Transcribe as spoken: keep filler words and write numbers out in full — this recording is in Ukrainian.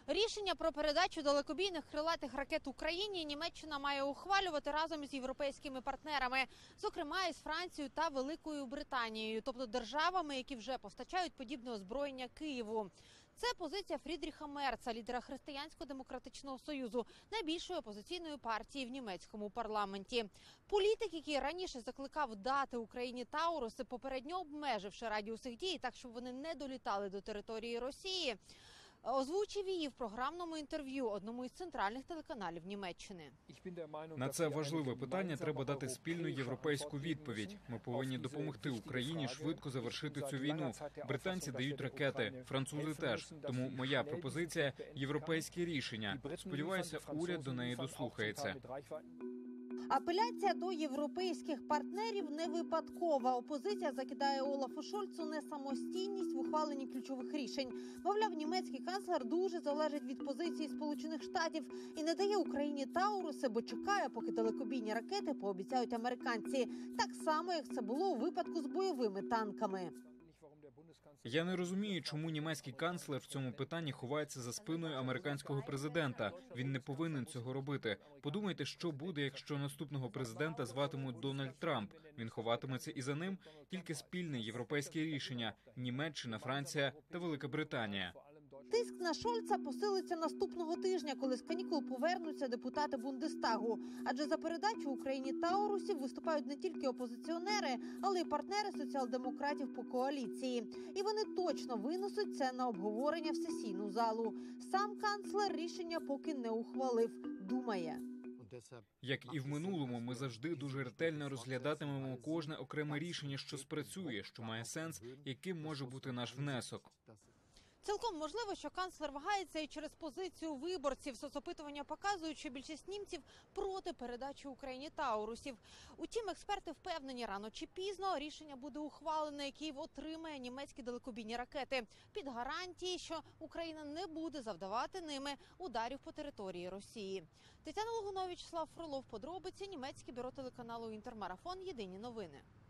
Рішення про передачу далекобійних крилатих ракет Україні Німеччина має ухвалювати разом із європейськими партнерами, зокрема із Францією та Великою Британією, тобто державами, які вже постачають подібне озброєння Києву. Це позиція Фрідріха Мерца, лідера Християнсько-демократичного союзу, найбільшої опозиційної партії в німецькому парламенті. Політик, який раніше закликав дати Україні Тауруси, попередньо обмеживши радіус їх дії так, щоб вони не долітали до території Росії, озвучив її в програмному інтерв'ю одному із центральних телеканалів Німеччини. На це важливе питання треба дати спільну європейську відповідь. Ми повинні допомогти Україні швидко завершити цю війну. Британці дають ракети, французи теж. Тому моя пропозиція – європейське рішення. Сподіваюся, уряд до неї дослухається. Апеляція до європейських партнерів не випадкова. Опозиція закидає Олафу Шольцу несамостійність в ухваленні ключових рішень. Мовляв, німецький канцлер дуже залежить від позиції Сполучених Штатів і не дає Україні Тауруси, бо чекає, поки далекобійні ракети пообіцяють американці. Так само, як це було у випадку з бойовими танками. Я не розумію, чому німецький канцлер в цьому питанні ховається за спиною американського президента. Він не повинен цього робити. Подумайте, що буде, якщо наступного президента зватимуть Дональд Трамп. Він ховатиметься і за ним. Тільки спільне європейське рішення – Німеччина, Франція та Велика Британія. Тиск на Шольца посилиться наступного тижня, коли з канікул повернуться депутати Бундестагу. Адже за передачу Україні Таурусів виступають не тільки опозиціонери, але й партнери соціал-демократів по коаліції. І вони точно винесуть це на обговорення в сесійну залу. Сам канцлер рішення поки не ухвалив. Думає. Як і в минулому, ми завжди дуже ретельно розглядатимемо кожне окреме рішення, що спрацює, що має сенс, яким може бути наш внесок. Цілком можливо, що канцлер вагається і через позицію виборців. Соцопитування показують, що більшість німців проти передачі Україні Таурусів. Утім, експерти впевнені, рано чи пізно рішення буде ухвалене, і Київ отримає німецькі далекобійні ракети під гарантії, що Україна не буде завдавати ними ударів по території Росії. Тетяна Логунович, Слав Фролов, подробиці, німецьке бюро телеканалу «Інтермарафон», єдині новини.